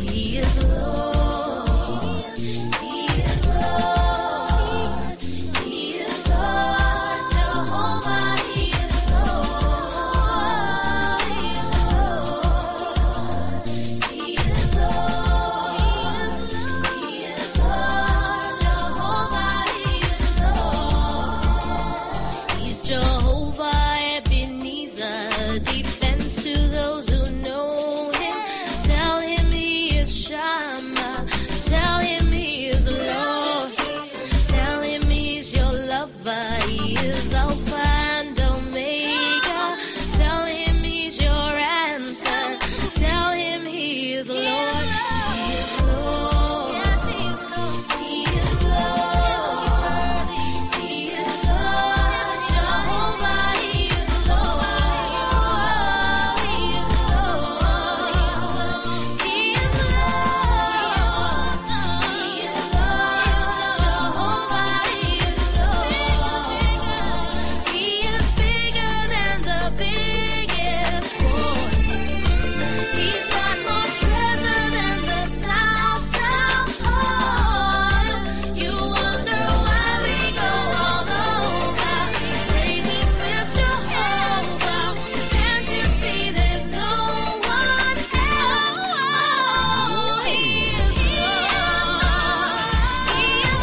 He is Lord. He is Lord. He is Lord. Jehovah, He is Lord. He is Lord. He is Lord. He is Lord. Jehovah, He is Lord. He's Jehovah Ebenezer, defense to those who know Him. Tell Him He is Shammah. Tell Him He is Lord. Tell Him He's your lover. He is Alpha and Omega. Tell Him He's your answer. Tell Him He is Lord. He is Lord. Yes, He is Lord. He is Lord. He is Lord. Jehovah, He is Lord. He is Lord. He is Lord. He is Lord. Jehovah, He is Lord. He is bigger than the biggest boy. He's got more treasure than the South Pole. You wonder why we go all over, praising this Jehovah. Can't you see there's no one else? He is Lord. He is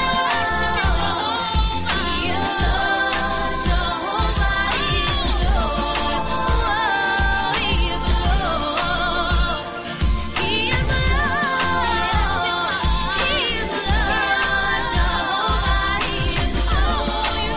Lord. He is Lord. Jehovah, He is Lord. He is Lord. He is Lord. He is Lord. Jehovah, He is Lord. You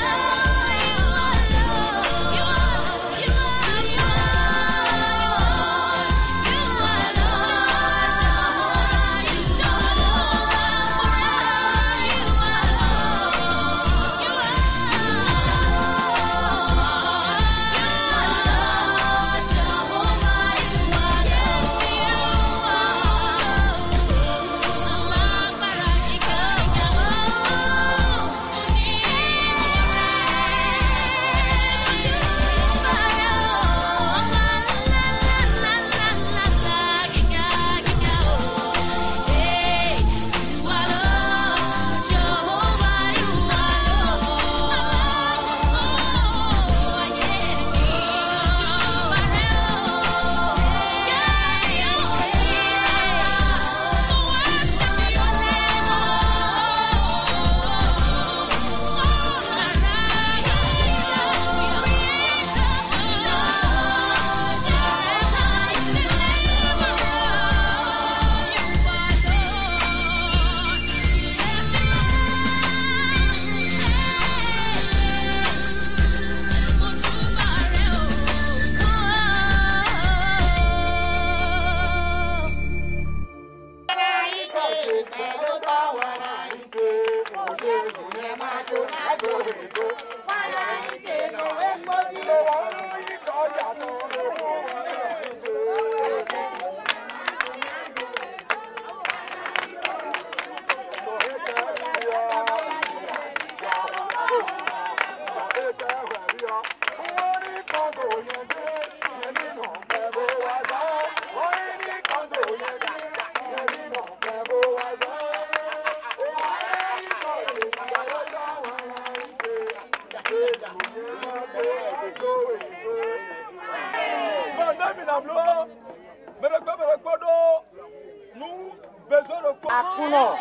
Akuno,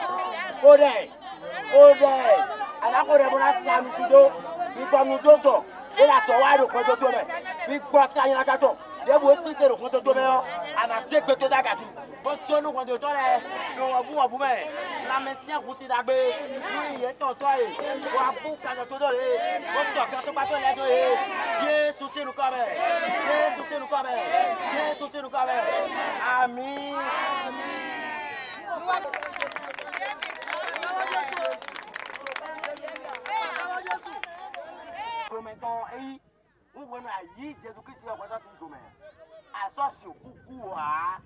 Ode, Anakore Bonasa Misudo, Bipamudoto, Ela Sowado Kotome, Big Bata Yakato, they will sit there for the Tomeo, and I take to Dagati, but Tono when the Tore, no Abu Abu, La Messia who see that bay, yet not toy, Wabu Canatore, what Dr. Pato, yes, to see Lucabe, yes, to see Lucabe, yes, to see Lucabe, Amen. On voit Jésus-Christ qui a son sommet. Associe coucou à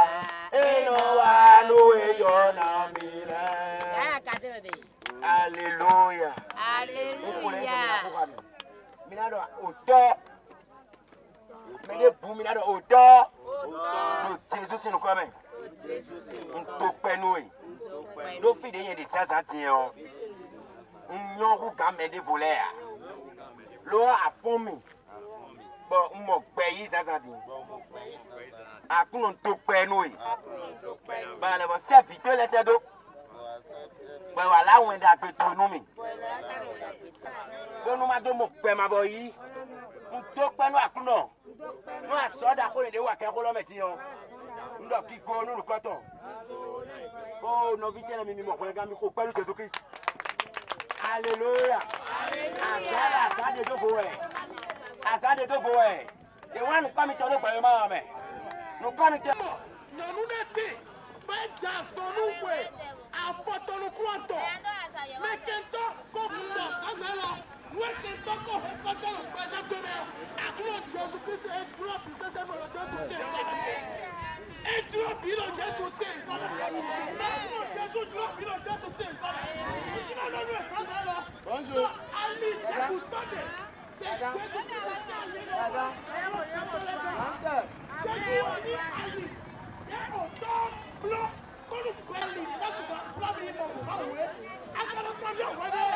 Alléluia. Alléluia. Minado auteur. Mais pour Minado auteur. Jésus c'est nous quand même. On toque nous. Nos filles de 16 ans. On a gamé des voleurs. L'eau a fourmi. Bon, on m'a payé ça. A tout on toque nous. Bah, là, c'est vite laisser d'eau. Bah, voilà, on est à peu tout nous. Bon, nous m'a donné mon père, ma boy. On toque nous à tout non. Nous a sorti à quoi de wa qu'un rôle métier. Nous doit piquer nous le coton. Oh, nos vices les mimos, les gars, micro, pas le Jésus-Christ. Alléluia. Asa de deux voix. Asa de deux voix. Et on nous pas mis dans le parlement, mais nous pas mis. Non, nous n'étions pas dans son nouveau. À photo nous croitons. Mais qu'est-ce qu'on fait? Nous étions qu'on récolte le présent de mer. À quoi Jésus-Christ est trop puissant, c'est mon Jésus. Et tu as vu le Jésus. Jésus, tu as vu le Jésus. Bonjour. Ali, vous savez. C'est Jésus-Christ. Jésus, Ali. Et on tombe blanc. Quand nous prenons les gens qui vont prendre les gens qui vont jouer, à quoi nous prenons les gens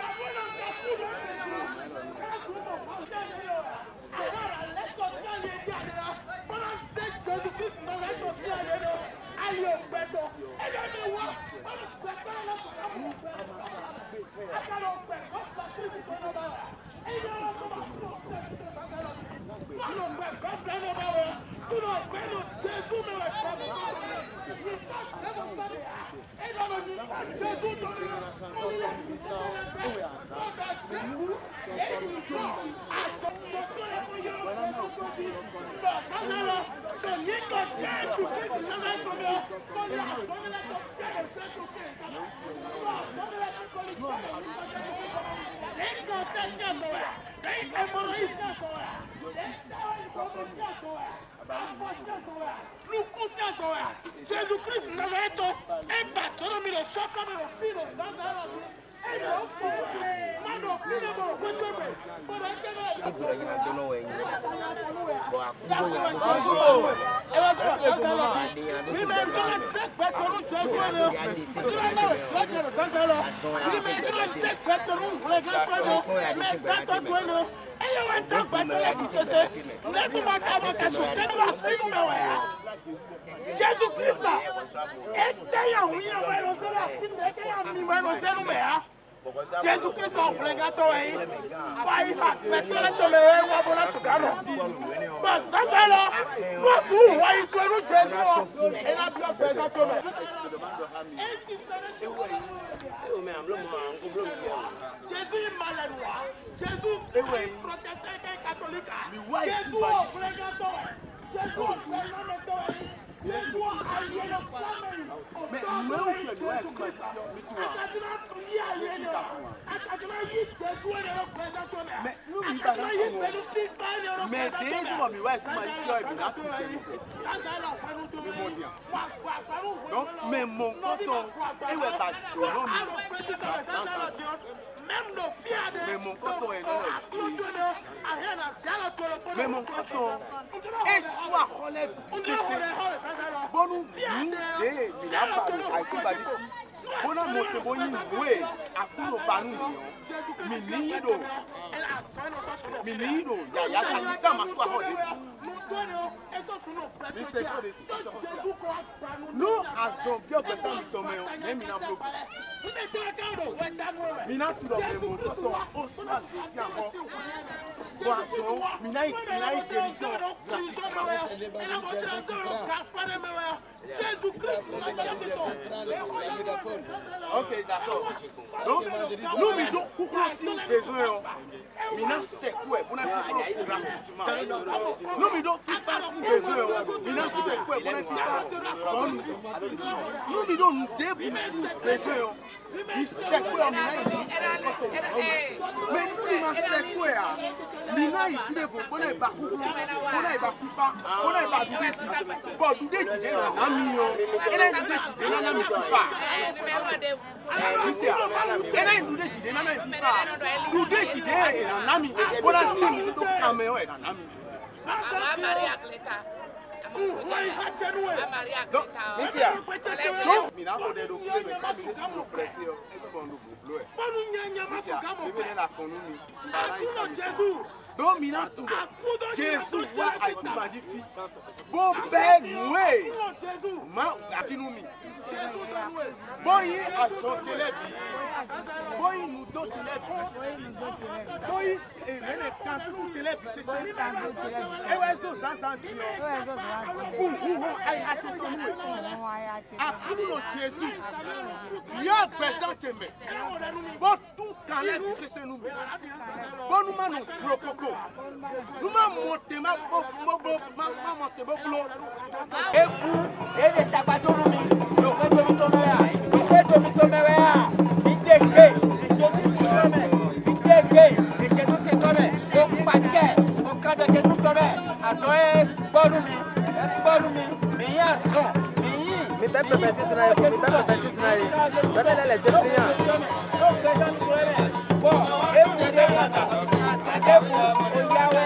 Jésus-Christ Nazareth est battu dans le sang comme le fil de Nazareth. Et le fond, mano, plus de bon, Jésus-Christ Jésus-Christ en plein gâteau, pas y va, mais tu l'as tombé, ou à bon asugano. Bah, ça c'est là, moi, tout, ouais, tu es Jésus, et la bien présent tombé. Jésus est malade, Jésus est protestant et catholique. Jésus en plein gâteau, Jésus en plein gâteau. Mais mon coton, même nos fiers de mon coton est mais mon coton et soit relève c'est bon nous il a pas avec bon on monte bon oui à coup pas nous minido ya ça dit ça ma soit relève nous avons bien besoin de tomber même il a bloqué mina tout le monde coton au soir aussi encore boisson mina il guérison ok d'accord donc nous midons pour aussi besoin mina c'est quoi pour gratuitement nous midons facile besoin mina c'est quoi pour nous midons débourser besoin il sait quoi mina mais nous mina c'est quoi mina il fait pour on est pas FIFA on est pas bon dudé tu na mio ene dudé tu na mi FIFA ene dudé tu na mi FIFA dudé tu na mi bona sing do cameo na mi Jésus wa aikumajifi bo benwe ma atinumi boyi asotelebi boyi nudo telebi boyi mene kantu telebi sese ewezo sasa dio ai atinumi akunu no Jésus ya pesanteme bo tu kalebi sese numi bo nu manu trokoko nu ma monte ma monte bo blo eku ede tabadoru mi lo ko to mi to me ya lo ko to mi to me ya ideke ideke se to me o pache o kada ke to me aso e boru mi mi ya so mi bebe bebe trai bebe le jetia o ke jan to me bo eku de ya eku o yawe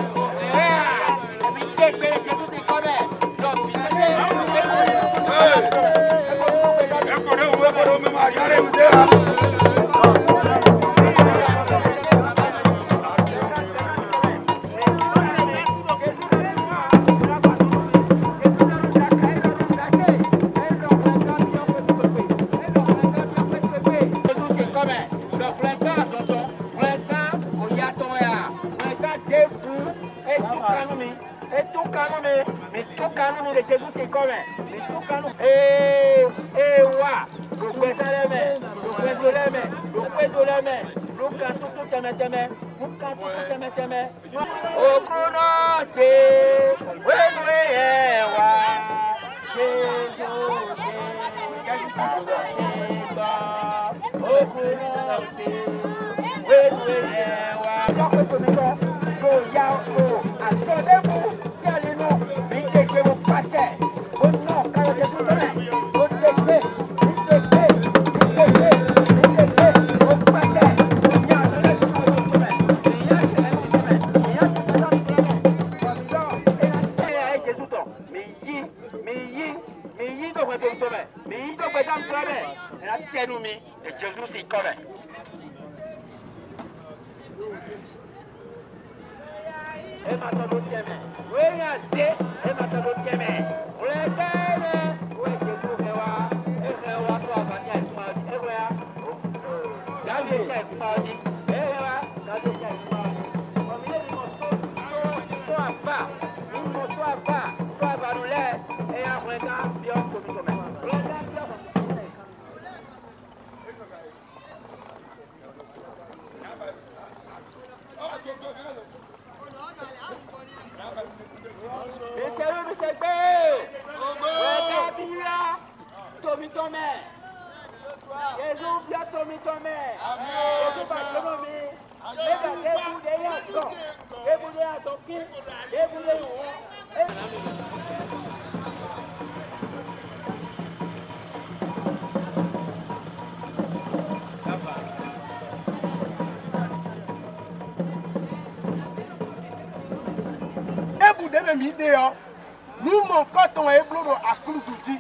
nous mon coton est bleu à Koulouzoudi.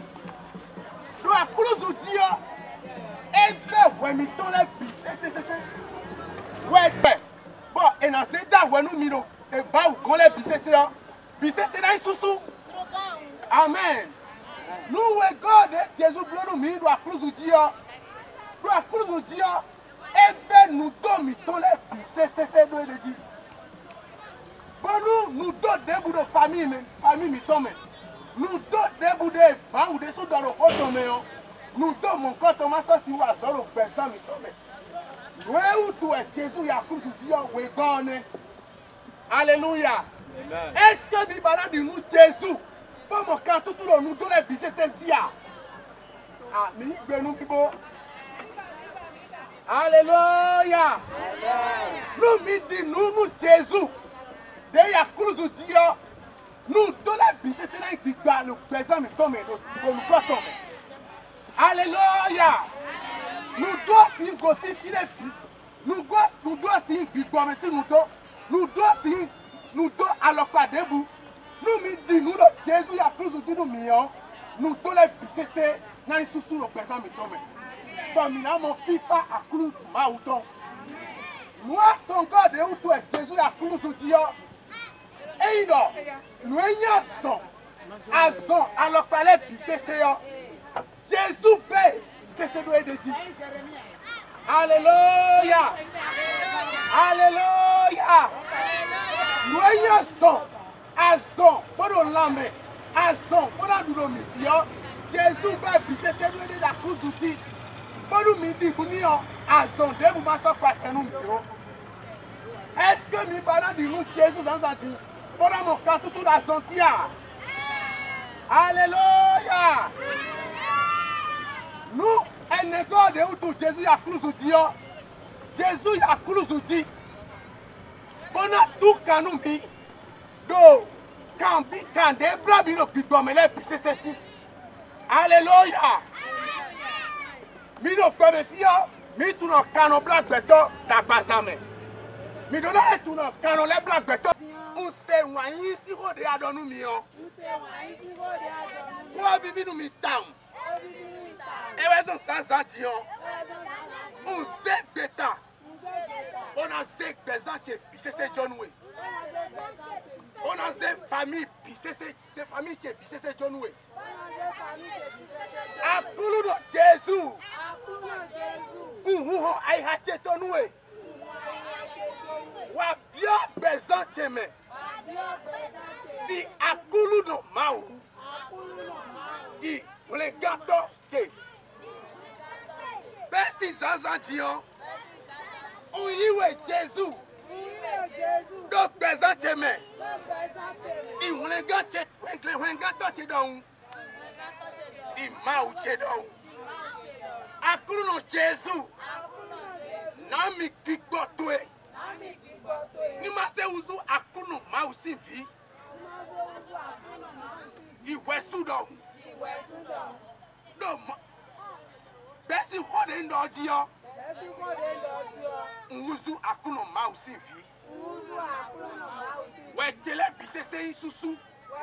Do à Koulouzoudi, et que ouais, mi ton les bise, ouais, bon, et dans ces dents, ouais, nous miro, et bah, où qu'on les bise, c'est dans les sous-sous. Amen. Nous, ouais, God, Jésus bleu, nous miro à Koulouzoudi, do à Koulouzoudi, et ben, nous ton mi ton les bise, c'est nous le dit. Bon, nous deux débouts de famille, mi tombe. Nous deux débouts de bancs ou des sous dans le haut tombe. Nous deux, mon corps, Thomas, si vous avez solo personne, mi tombe. Où tu es, Jésus, il y a comme tu dis, où est gone. Alléluia. Est-ce que Bibala dit nous, Jésus, pour mon camp, tout le monde, nous deux les bisses, c'est ça. Ah, mais nous qui bon. Alléluia. Nous, dit nous, Jésus. Deya Koulouzoudi, nous deux les bisses, c'est là qui va le présent, mais tombe, nous tombe. Alléluia. Nous dois aussi filer. Nous dois aussi mais si nous dois alors quoi debout. Nous me dit nous le Jésus a cru nous millions. Nous tous les BCC n'a une sous le présent me tombe. Parmi mon FIFA a cru ma outon. Nous ton God de où toi Jésus a cru nous dire. Et il a nous son à son alors parler BCC. Jésus paye c'est ce doit être dit. Alléluia. Alléluia. Nous son à son pour l'âme à son pour la douleur. Jésus va bisser c'est doit être la cruz outil. Pour nous midi pour nous à son de vous m'en sortir nous. Est-ce que mes parents disent nous Jésus dans un dit pour mon camp tout la son Alléluia. Nous, un négoce de où Jésus a cru dit. Jésus a cru dit. On a tout quand nous mis. Donc, quand des bras bien au piton, mais les pisses ceci. Alléluia. Mi no comme fio, mi tout no canon black beton da basame. Mi do na tout no canon les black beton. On sait wa ici ro de adonu mi on. Quoi vivi nous mi tam. Et raison sans dion. On sait beton. On a sait besan chez c'est John Way. On a sait famille c'est famille chez c'est John Way. A kulu do Jésus. Ai hache ton way. Wa bien besan chez me. Di akulu do mau. Di le gâteau chez. Merci Zanzantion. On y est Jésus. Donc présent chez moi. Di le gâteau chez donc. Di mau chez donc. Akulu no Jésus. Nami kikotwe. Ni mase uzu akulu mau simvi. Di wesu donc. No. Besi hode ndoji yo. Uzu akulu mau simvi. Wetele bisese isusu.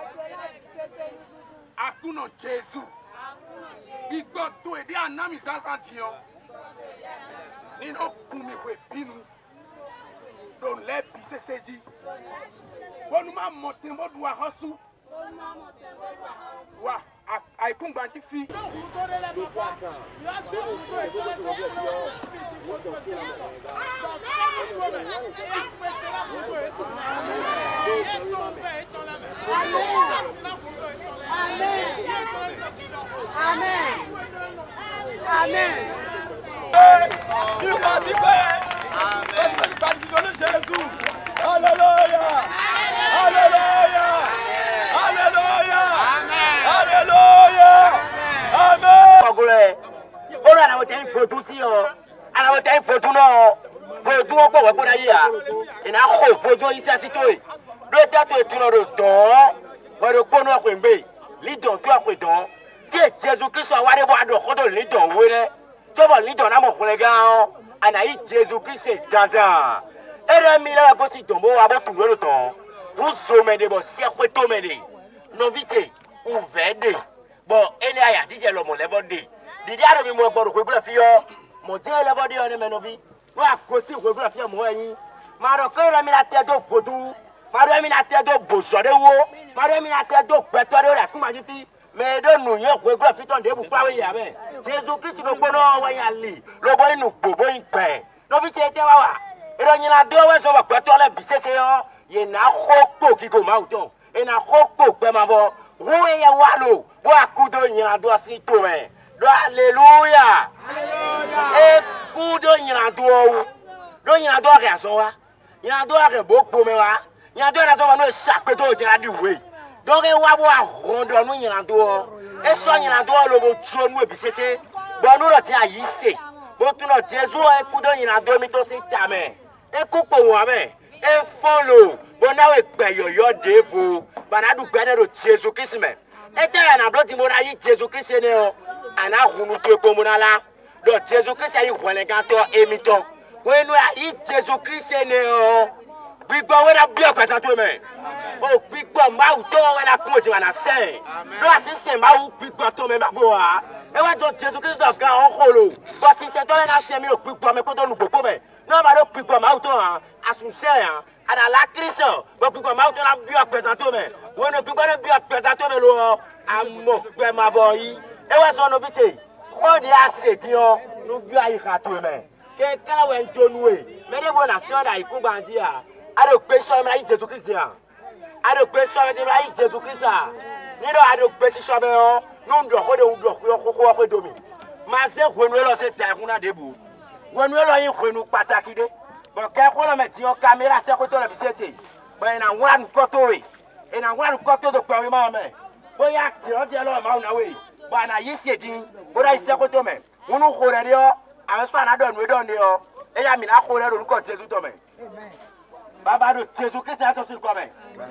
Akuno Jésus. Igbo to ede anami sansantiyon. Nino kumi we binu. Don le bisese ji. Wonu ma monte mo do ahosu. Wa aikun gbanti fi. Amen. Jésus. Alléluia. Alléluia. Alléluia. Alléluia. Amen. On a une photo si on a une photo non. Photo on peut voir d'ailleurs. Il a une photo ici à situer. Le théâtre est tout le temps. On le connaît à Quimby. Lidon tu as fait don. Jésus Christ a waré boire de rodo lidon ouais. Tu vois lidon à mon collègue. Anaï Jésus Christ est dans. Et le mila la gosi tombo abo tout le temps. Vous sommez de vos cercles tomés. Non vite ouvert. Bon, elle a dit le mot level D. Didi a remis mon bord au fio. Mon Dieu level D on est menobi. Moi à cause au fio moi yi. Maroc il a mis la tête au photo. Maroc mis la tête au bosso de wo. Maroc mis la tête au pétard de la kuma jifi. Mais de nous yo au fio ton de bu pa we ya be. Jésus Christ no bono wa ya li. Lo boy nu bobo in pe. No vite te wa wa. Et donc il a deux ouais sur le pétard le bisese yo. Il na hoko ki ko ma uton. Et na hoko pe ma bo. Roué ya walo. Bo akudo nyina do si to men. Do alléluia. Alléluia. Et kudo nyina do. Do nyina do re so wa. Nyina do re bo po me wa. Nyina do re so wa no sakpe to jira di we. Donc e wa bo ahondo no nyina do. E so nyina do lo bo tuo nu ebisese. Bo no ro ti ayise. Bo tu no Jesu e kudo nyina do mi to si tame. E kupo wa me. E follow. Bo na we pe yoyo devo. Banadu gbede ro Jésus Christ me. Ete na blo ti mo ra yi Jésus Christ ne o. Ana hunu to ko mo na la. Do Jésus Christ yi hwele gan to emi to. We no yi Jésus Christ ne o. Big boy, when I be a present to me. Oh, big boy, my door when I come to and I say. No, I say, my big boy to me, my boy. E wa do Jesus Christ do ga on holo. But si se to na se mi lo big boy me ko to nu popo me. No ma do big boy ma auto han, asunse han. Ada la Christian, but big boy ma auto na be a present to me. When no big boy be a present to me lo, amo pe ma boy. E wa so no bi che. Ko di aseti o, no bi ayi ka to me. Ke kana we ntonue. Me de bo na se oda iku gbandi a. Ado pe so me ayi Jesus Christ a. Ado pe so me ayi Jesus Christ a. Ni do ado pe so me o. Non do ko de do ko domi. Ma se kwenu lo se ta kuna debu. Wenu lo yin kwenu pataki de. Bo ke ko lo meti o camera se ko to le bisete. Bo ina nwa nu ko to we. Ina nwa nu ko to do kwa we ma me. Bo ya ti o je lo ma una we. Bo na yi se din. Bo da se ko to me. Wonu ko re de o. Àwọn so na do nu do ni o. E ya mi na ko re ro ko Jesu to me. Amen. Baba do Jesu Christ ato si ko me.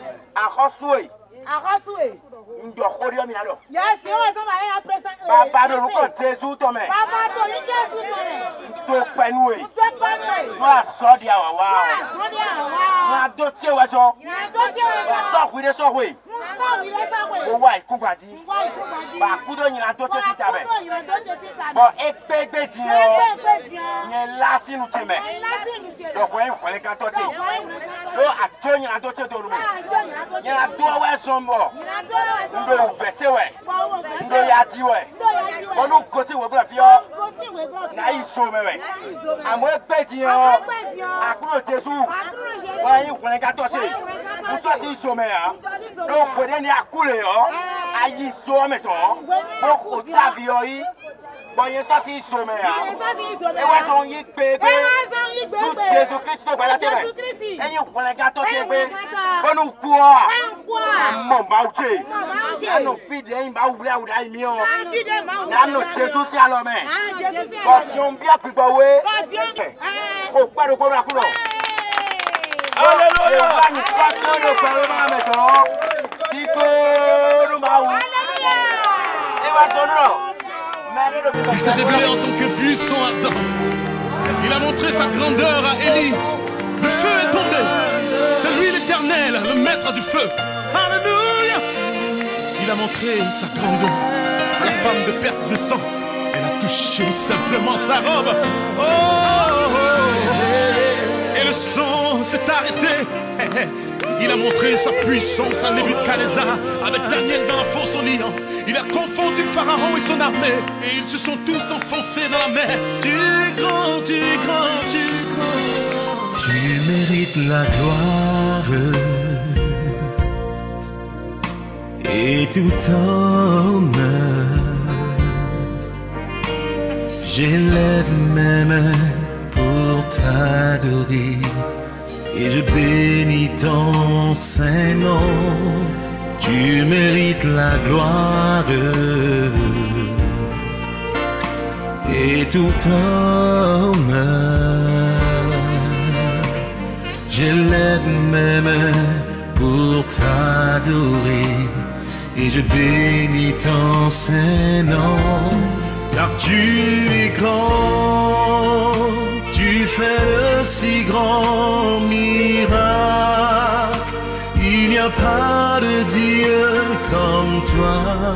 Akosue. Akosue. Ndo khorio mi nalo. Yes, you are somebody present. Baba do ko Jesu to me. Baba to you Jesu to me. To penue. To penue. Wa so dia wa wa. So dia wa. Na do che wa so. Na do che wa. So hu de so hu. So hu de so hu. O wa iku gbadi. Wa iku gbadi. Ba ku do yin na to che sita be. Ba ku do yin na to che sita be. Bo egbe di o. Egbe di o. Yen la sinu che me. La sinu che. Do ko en ko le ka to che. Do a to yin na to che to lu me. Yen na do wa so mbo. Ndo vese we. Ndo ya ti we. Onu ko si we bra fi o. Na iso me we. Amo egbe di o. Akuro Jesu. Wa yin ko le ka to che. Mo so si iso me ya. Do ko de ni akule o. Ayi so me to. Mo ko tabi o yi. Bo yin so si iso me ya. E wa so yin pepe. Do Jesu Christ to gba tebe. Eyin ko le ka to che pe. Onu ku o. Mo ba o che. Nano fide yin ba wura wura mi o. Nano Jesu si alo me. But yon bi apipo we. Ko paro ko ra kuro. Hallelujah. Il s'est révélé en tant que buisson ardent. Il a montré sa grandeur à Élie. Le feu est tombé. C'est lui l'Éternel, le maître du feu. Alléluia. Il a montré sa grandeur à la femme de perte de sang. Elle a touché simplement sa robe. Oh, oh, oh. Et le sang s'est arrêté. Il a montré sa puissance à Nebuchadnezzar avec Daniel dans la fosse au lion. Il a confondu Pharaon et son armée et ils se sont tous enfoncés dans la mer. Tu es grand, tu es grand, tu es grand. Tu mérites la gloire et tout honneur. J'élève mes mains pour t'adorer et je bénis ton saint nom. Tu mérites la gloire et tout honneur. J'élève mes mains pour t'adorer et je bénis ton saint nom. Car tu es grand, tu fais de si grands miracles. Il n'y a pas de Dieu comme toi.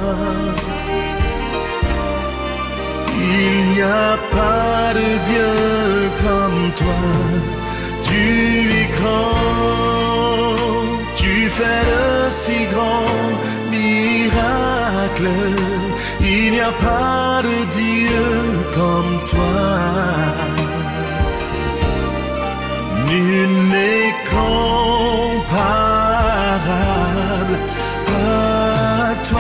Il n'y a pas de Dieu comme toi. Tu es grand, tu fais de si grands miracles. Il n'y a pas de Dieu comme toi. Nul n'est comparable à toi.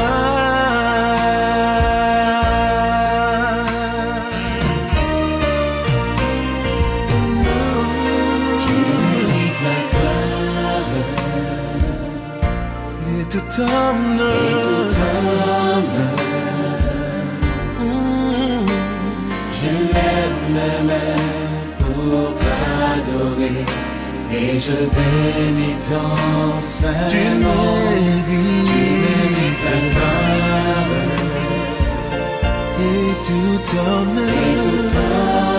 Et tout honneur. Pour t'adorer et je bénis ton saint nom. Tu mérites ta gloire et tout honneur.